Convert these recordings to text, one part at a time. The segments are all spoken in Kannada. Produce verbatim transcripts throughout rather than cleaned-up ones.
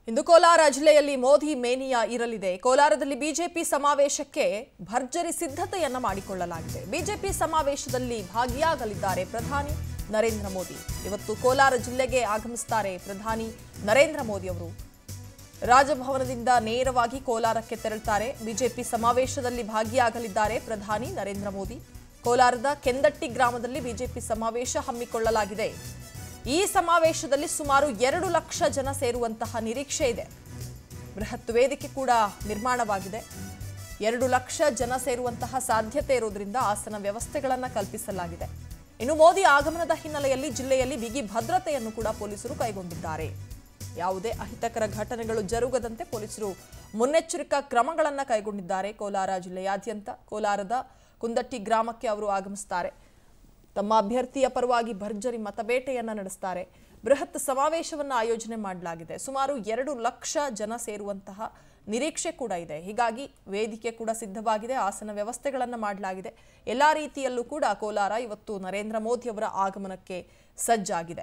ಇಂದು ಕೋಲಾರ ಜಿಲ್ಲೆಯಲ್ಲಿ ಮೋದಿ ಮೇನಿಯಾ ಇರಲಿದೆ. ಕೋಲಾರದಲ್ಲಿ ಬಿಜೆಪಿ ಸಮಾವೇಶಕ್ಕೆ ಭರ್ಜರಿ ಸಿದ್ಧತೆಯನ್ನ ಮಾಡಿಕೊಳ್ಳಲಾಗಿದೆ. ಬಿಜೆಪಿ ಸಮಾವೇಶದಲ್ಲಿ ಭಾಗಿಯಾಗಲಿದ್ದಾರೆ ಪ್ರಧಾನಿ ನರೇಂದ್ರ ಮೋದಿ. ಇವತ್ತು ಕೋಲಾರ ಜಿಲ್ಲೆಗೆ ಆಗಮಿಸುತ್ತಾರೆ ಪ್ರಧಾನಿ ನರೇಂದ್ರ ಮೋದಿ ಅವರು. ರಾಜಭವನದಿಂದ ನೇರವಾಗಿ ಕೋಲಾರಕ್ಕೆ ತೆರಳುತ್ತಾರೆ. ಬಿಜೆಪಿ ಸಮಾವೇಶದಲ್ಲಿ ಭಾಗಿಯಾಗಲಿದ್ದಾರೆ ಪ್ರಧಾನಿ ನರೇಂದ್ರ ಮೋದಿ. ಕೋಲಾರದ ಕೆಂದಟ್ಟಿ ಗ್ರಾಮದಲ್ಲಿ ಬಿಜೆಪಿ ಸಮಾವೇಶ ಹಮ್ಮಿಕೊಳ್ಳಲಾಗಿದೆ. ಈ ಸಮಾವೇಶದಲ್ಲಿ ಸುಮಾರು ಎರಡು ಲಕ್ಷ ಜನ ಸೇರುವಂತಹ ನಿರೀಕ್ಷೆ ಇದೆ. ಬೃಹತ್ ವೇದಿಕೆ ಕೂಡ ನಿರ್ಮಾಣವಾಗಿದೆ. ಎರಡು ಲಕ್ಷ ಜನ ಸೇರುವಂತಹ ಸಾಧ್ಯತೆ ಇರುವುದರಿಂದ ಆಸನ ವ್ಯವಸ್ಥೆಗಳನ್ನು ಕಲ್ಪಿಸಲಾಗಿದೆ. ಇನ್ನು ಮೋದಿ ಆಗಮನದ ಹಿನ್ನೆಲೆಯಲ್ಲಿ ಜಿಲ್ಲೆಯಲ್ಲಿ ಬಿಗಿ ಭದ್ರತೆಯನ್ನು ಕೂಡ ಪೊಲೀಸರು ಕೈಗೊಂಡಿದ್ದಾರೆ. ಯಾವುದೇ ಅಹಿತಕರ ಘಟನೆಗಳು ಜರುಗದಂತೆ ಪೊಲೀಸರು ಮುನ್ನೆಚ್ಚರಿಕಾ ಕ್ರಮಗಳನ್ನು ಕೈಗೊಂಡಿದ್ದಾರೆ. ಕೋಲಾರ ಜಿಲ್ಲೆಯಾದ್ಯಂತ ಕೋಲಾರದ ಕುಂದಟ್ಟಿ ಗ್ರಾಮಕ್ಕೆ ಅವರು ಆಗಮಿಸುತ್ತಾರೆ. ತಮ್ಮ ಅಭ್ಯರ್ಥಿಯ ಪರವಾಗಿ ಭರ್ಜರಿ ಮತಬೇಟೆಯನ್ನ ನಡೆಸುತ್ತಾರೆ. ಬೃಹತ್ ಸಮಾವೇಶವನ್ನು ಆಯೋಜನೆ ಮಾಡಲಾಗಿದೆ. ಸುಮಾರು ಎರಡು ಲಕ್ಷ ಜನ ಸೇರುವಂತಹ ನಿರೀಕ್ಷೆ ಕೂಡ ಇದೆ. ಹೀಗಾಗಿ ವೇದಿಕೆ ಕೂಡ ಸಿದ್ಧವಾಗಿದೆ. ಆಸನ ವ್ಯವಸ್ಥೆಗಳನ್ನು ಮಾಡಲಾಗಿದೆ. ಎಲ್ಲಾ ರೀತಿಯಲ್ಲೂ ಕೂಡ ಕೋಲಾರ ಇವತ್ತು ನರೇಂದ್ರ ಮೋದಿ ಅವರ ಆಗಮನಕ್ಕೆ ಸಜ್ಜಾಗಿದೆ.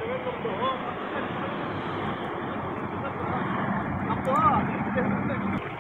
Come on.